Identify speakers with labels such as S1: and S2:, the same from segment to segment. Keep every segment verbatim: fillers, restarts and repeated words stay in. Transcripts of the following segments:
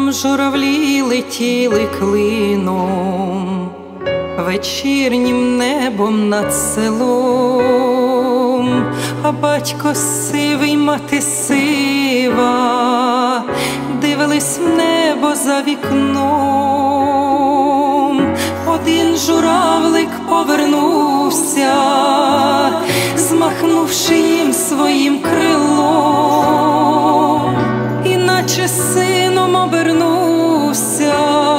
S1: Там журавлі летіли клином, вечірнім небом над селом, а батько сивий, мати сива, дивились в небо за вікном. Один журавлик повернувся, змахнувши їм своїм крилом, іначе сином обернувся,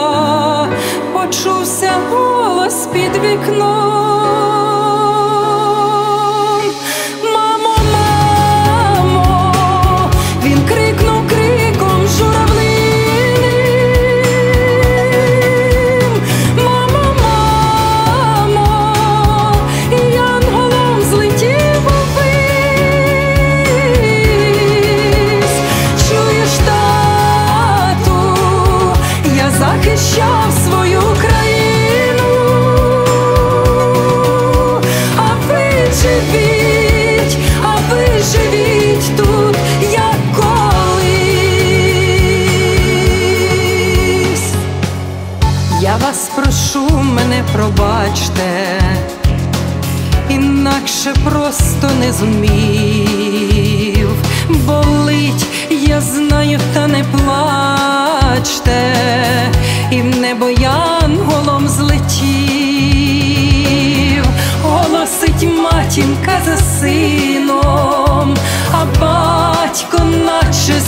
S1: почувся голос під вікном. Мамо, мамо, він крикнув криком журавлиним. Мамо, мамо, і янголом злетів увись. Чуєш, тату, я захищав свою країну, а ви живіть, а ви живіть тут, як колись. Я вас прошу, мене пробачте, інакше просто не зумів. Болить, я знаю, та не плачте, і в небо янголом злетів. Голосить матінка за сином, а батько наче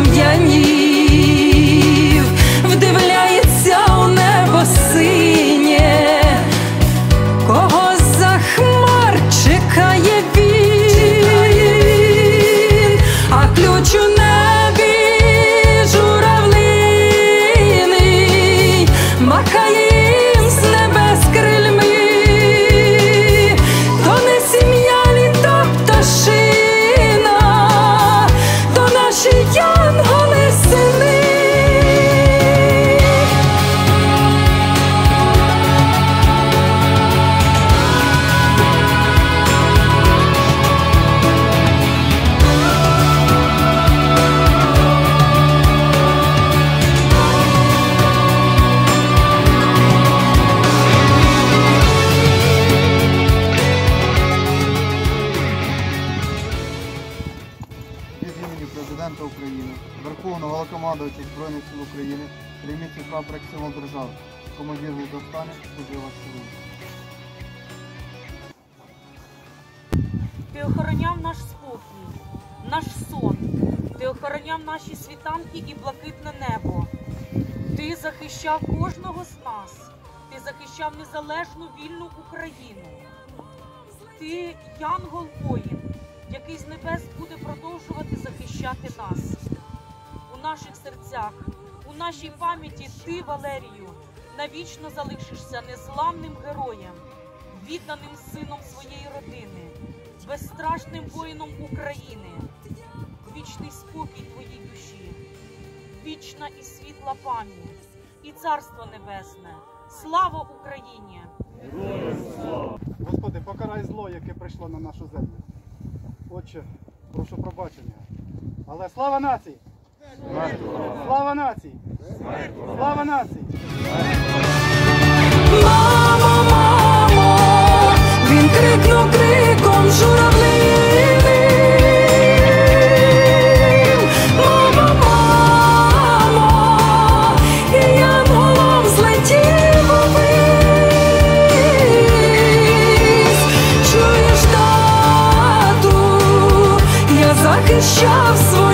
S1: скам'янів, вдивляється у небо синє, кого за хмар чекає він, а ключ у небі журавлиний махає їм з небес крильми. То не сім'я лі, то пташина, то наші янголи сини.
S2: Від імені Президента України, Верховного Головнокомандувача Збройних сил України, прийміть цей прапор як символ держави. Командир не достане, дуже вас цілую.
S3: Ти охороняв наш спокій, наш сон, ти охороняв наші світанки і блакитне небо. Ти захищав кожного з нас, ти захищав незалежну вільну Україну. Ти янгол-воїн, який з небес буде продовжувати захищати нас. У наших серцях, у нашій пам'яті ти, Валерію, навічно залишишся незламним героєм, відданим сином своєї родини, безстрашним воїном України. Вічний спокій твоїй душі, вічна і світла пам'ять, і царство небесне. Слава Україні!
S2: Господи, покарай зло, яке прийшло на нашу землю. Отче, прошу пробачення. Але слава нації! Слава нації! Слава нації!
S1: Мамо, мамо, він крикнув криком журавлиним. Мамо, мамо, і янголом злетів увись. Чуєш, тату, я захищав свою